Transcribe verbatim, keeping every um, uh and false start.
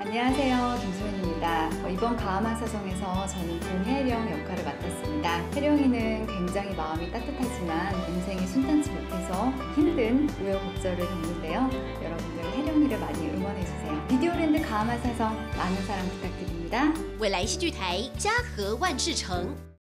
안녕하세요, 김수현입니다. 어, 이번 가하마 사성에서 저는 봉혜령 역할을 맡았습니다. 혜령이는 굉장히 마음이 따뜻하지만 인생이 순탄치 못해서 힘든 우여곡절을 겪는데요. 여러분들 혜령이를 많이 응원해주세요. 비디오랜드 가하마 사성 많은 사랑 부탁드립니다. 未来戏剧台嘉禾万事成。